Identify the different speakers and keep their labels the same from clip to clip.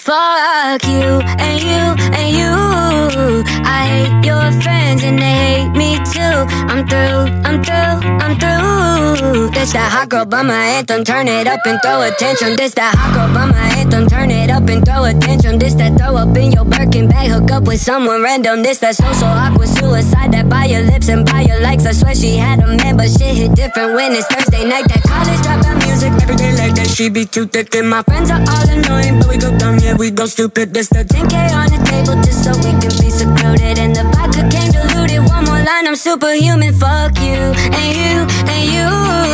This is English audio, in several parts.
Speaker 1: Fuck you and you and you. I hate your friends and they hate me too. I'm through, I'm through, I'm through. This that hot girl bummer anthem, turn it up and throw attention. This that hot girl bummer anthem, turn it up and throw attention. This that throw up in your Birkin bag, hook up with someone random. This that so awkward suicide, that buy your lips and buy your likes. I swear she had a man, but shit hit different when it's Thursday night. That college dropout music, every day like that. She be too thick and my friends are all annoying, but we go dumb, yeah, we go stupid. This the 10K on the table just so we can be secluded, and the vodka came diluted. One more line, I'm superhuman. Fuck you and you and you.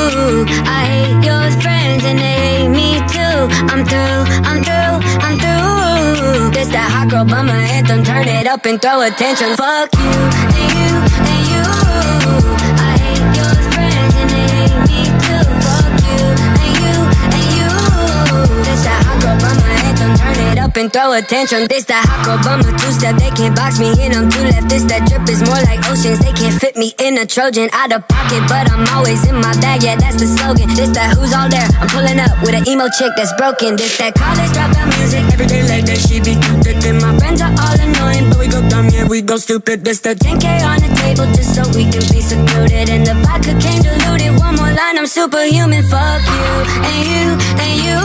Speaker 1: I hate your friends and they hate me too. I'm through, I'm through, I'm through. This that hot girl bummer anthem, turn it up and throw attention. Fuck you and you and you. I hate your friends and they hate me too. Fuck you and you and you. This that hot girl bummer anthem, turn it up and throw attention. This that hot girl bummer two-step, they can't box me in, I'm too left. This that drip is more like oceans, they can't fit me in a Trojan. Out of pocket, but I'm always in my bag, yeah, that's the slogan. This that who's all there, I'm pulling up with an emo chick that's broken. This that college dropout music, every day like that. She be too thick and my friends are all annoying, but we go dumb, yeah, we go stupid. This that 10K on the table just so we can be secluded, and the vodka came diluted. One more line, I'm superhuman. Fuck you and you and you.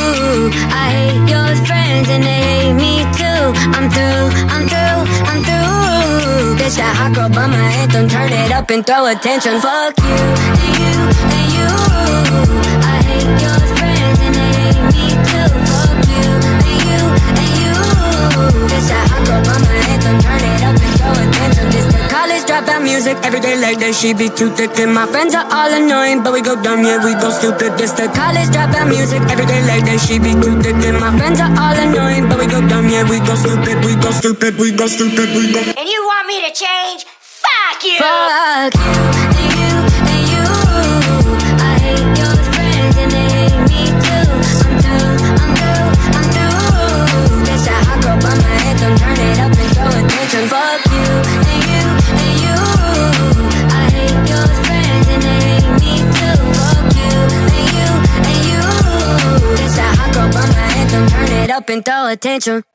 Speaker 1: I hate your friends and they hate me too. I'm through, I'm through, I'm through. This that hot girl bummer anthem, turn it up and throw attention. Fuck you and you and you. I hate your friends and they hate me too. Fuck you and you and you. This that hot girl bummer anthem, turn it up and throw attention. This the college dropout music, every day like that. She be too thick and my friends are all annoying, but we go dumb, yeah, we go stupid. This the college dropout music, every day like that. She be too thick and my friends are all annoying, but we go dumb, yeah, we go stupid, we go stupid, we go stupid, we go.
Speaker 2: And you want me to change? Fuck you!
Speaker 1: Fuck you and you and you. I hate your friends and they hate me too. I'm through, I'm through, I'm through. This that hot girl bummer anthem, turn it up and throw attention. Fuck you and you and you. I hate your friends and they hate me too. Fuck you and you and you. This that hot girl bummer anthem, turn it up and throw attention.